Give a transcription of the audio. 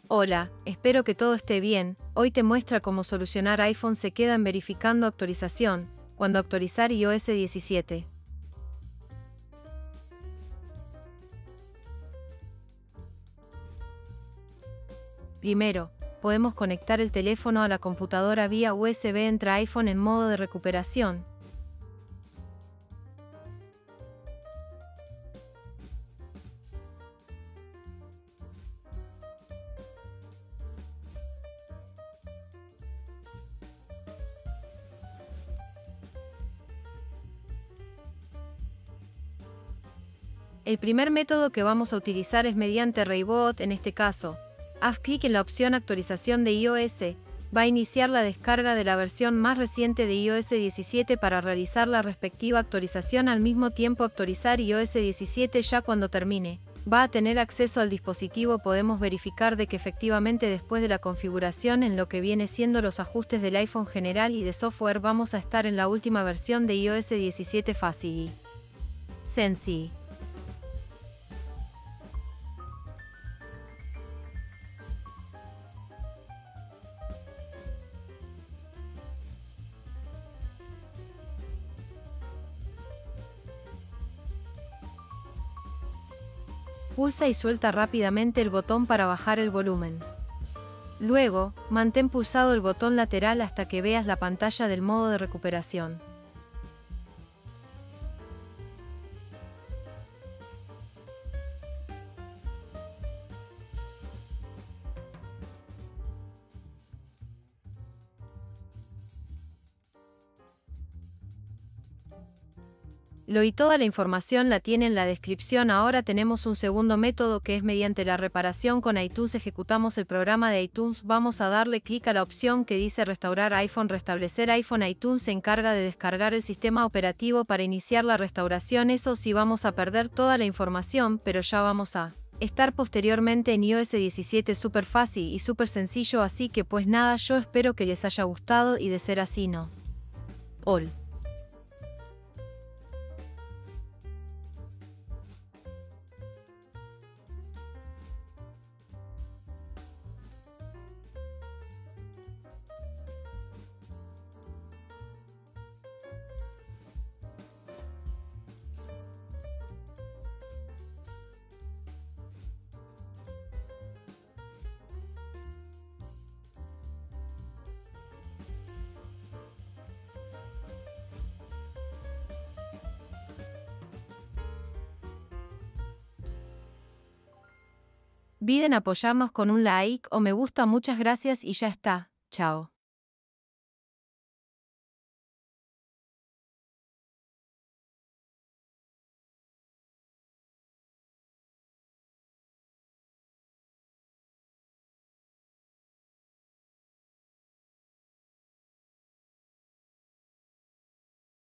Hola, espero que todo esté bien. Hoy te muestra cómo solucionar iPhone se quedan verificando actualización, cuando actualizar iOS 17. Primero, podemos conectar el teléfono a la computadora vía USB. Entra iPhone en modo de recuperación. El primer método que vamos a utilizar es mediante Reboot. En este caso, haz clic en la opción Actualización de iOS. Va a iniciar la descarga de la versión más reciente de iOS 17 para realizar la respectiva actualización. Al mismo tiempo actualizar iOS 17. Ya cuando termine, va a tener acceso al dispositivo. Podemos verificar de que efectivamente después de la configuración en lo que viene siendo los ajustes del iPhone general y de software, vamos a estar en la última versión de iOS 17. Fácil y sencillo. Pulsa y suelta rápidamente el botón para bajar el volumen. Luego, mantén pulsado el botón lateral hasta que veas la pantalla del modo de recuperación. Y toda la información la tiene en la descripción. Ahora tenemos un segundo método que es mediante la reparación con iTunes. Ejecutamos el programa de iTunes. Vamos a darle clic a la opción que dice Restaurar iPhone, restablecer iPhone. iTunes se encarga de descargar el sistema operativo para iniciar la restauración. Eso sí, vamos a perder toda la información, pero ya vamos a estar posteriormente en iOS 17. Súper fácil y súper sencillo. Así que pues nada, yo espero que les haya gustado y de ser así no. All. Piden apoyarnos con un like o me gusta. Muchas gracias y ya está. Chao.